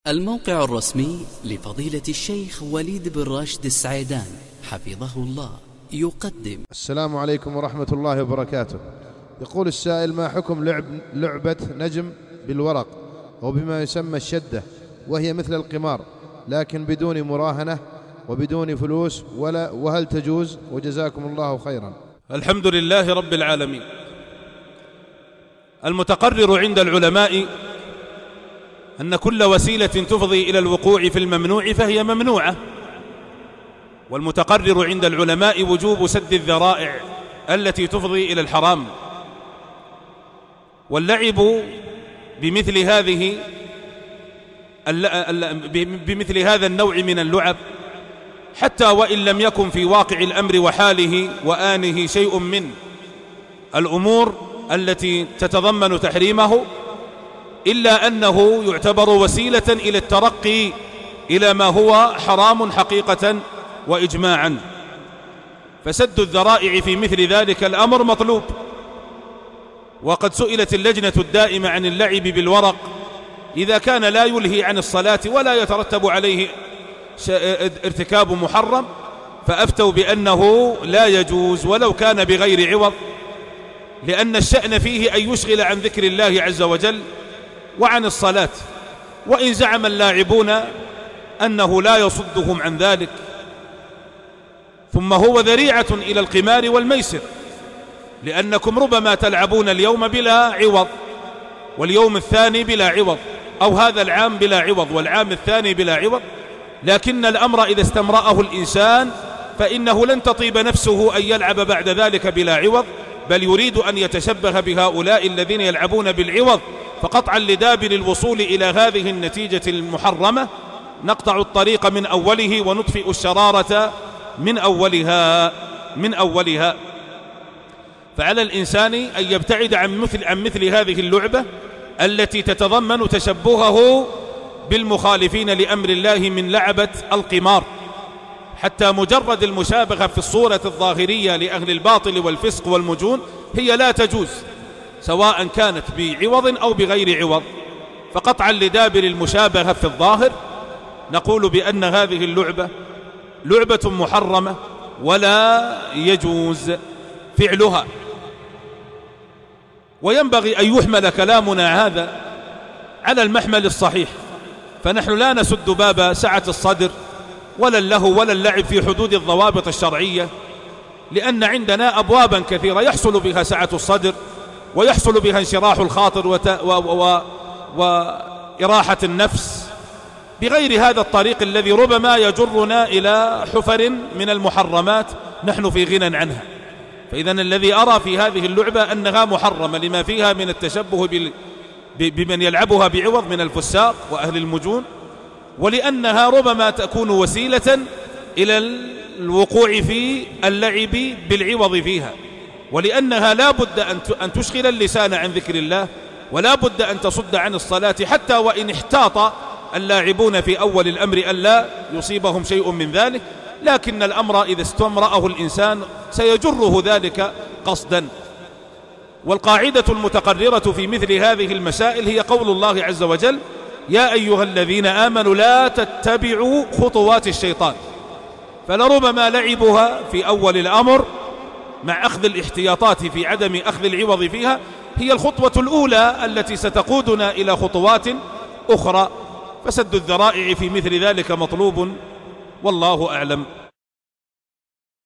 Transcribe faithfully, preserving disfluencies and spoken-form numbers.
الموقع الرسمي لفضيلة الشيخ وليد بن راشد السعيدان حفظه الله يقدم. السلام عليكم ورحمة الله وبركاته. يقول السائل: ما حكم لعب لعبة نجم بالورق أو بما يسمى الشدة، وهي مثل القمار لكن بدون مراهنة وبدون فلوس، ولا وهل تجوز؟ وجزاكم الله خيرا. الحمد لله رب العالمين. المتقرر عند العلماء أن كل وسيلة تفضي إلى الوقوع في الممنوع فهي ممنوعة، والمتقرر عند العلماء وجوب سد الذرائع التي تفضي إلى الحرام. واللعب بمثل هذه بمثل هذا النوع من اللعب، حتى وإن لم يكن في واقع الأمر وحاله وآنه شيء من الأمور التي تتضمن تحريمه، إلا أنه يعتبر وسيلة إلى الترقي إلى ما هو حرام حقيقة وإجماعا. فسد الذرائع في مثل ذلك الأمر مطلوب. وقد سئلت اللجنة الدائمة عن اللعب بالورق إذا كان لا يلهي عن الصلاة ولا يترتب عليه ارتكاب محرم، فأفتوا بأنه لا يجوز ولو كان بغير عوض، لأن الشأن فيه أن يشغل عن ذكر الله عز وجل وعن الصلاة. وإن زعم اللاعبون أنه لا يصدهم عن ذلك، ثم هو ذريعة إلى القمار والميسر، لأنكم ربما تلعبون اليوم بلا عوض، واليوم الثاني بلا عوض، أو هذا العام بلا عوض والعام الثاني بلا عوض. لكن الأمر إذا استمرأه الإنسان فإنه لن تطيب نفسه أن يلعب بعد ذلك بلا عوض، بل يريد أن يتشبه بهؤلاء الذين يلعبون بالعوض. فقطعا لدابر الوصول إلى هذه النتيجة المحرمة نقطع الطريق من أوله ونطفئ الشرارة من أولها من أولها فعلى الإنسان أن يبتعد عن مثل, عن مثل هذه اللعبة التي تتضمن تشبهه بالمخالفين لأمر الله من لعبة القمار، حتى مجرد المشابهة في الصورة الظاهرية لأهل الباطل والفسق والمجون هي لا تجوز، سواء كانت بعوض أو بغير عوض. فقطعا لدابر المشابهة في الظاهر نقول بأن هذه اللعبة لعبة محرمة ولا يجوز فعلها. وينبغي أن يحمل كلامنا هذا على المحمل الصحيح، فنحن لا نسد باب سعة الصدر ولا اللهو ولا اللعب في حدود الضوابط الشرعية، لأن عندنا أبوابا كثيرة يحصل بها سعة الصدر ويحصل بها انشراح الخاطر وت... و... و... وإراحة النفس، بغير هذا الطريق الذي ربما يجرنا إلى حفر من المحرمات نحن في غنى عنها. فإذا الذي أرى في هذه اللعبة أنها محرمة لما فيها من التشبه بال... بمن يلعبها بعوض من الفساق وأهل المجون، ولأنها ربما تكون وسيلة إلى الوقوع في اللعب بالعوض فيها، ولأنها لا بد أن تشغل اللسان عن ذكر الله، ولا بد أن تصد عن الصلاة، حتى وإن احتاط اللاعبون في أول الأمر ألا يصيبهم شيء من ذلك. لكن الأمر إذا استمرأه الإنسان سيجره ذلك قصدا. والقاعدة المتقررة في مثل هذه المسائل هي قول الله عز وجل: يا أيها الذين آمنوا لا تتبعوا خطوات الشيطان. فلربما لعبها في أول الأمر مع أخذ الاحتياطات في عدم أخذ العوض فيها هي الخطوة الأولى التي ستقودنا إلى خطوات أخرى. فسد الذرائع في مثل ذلك مطلوب، والله أعلم.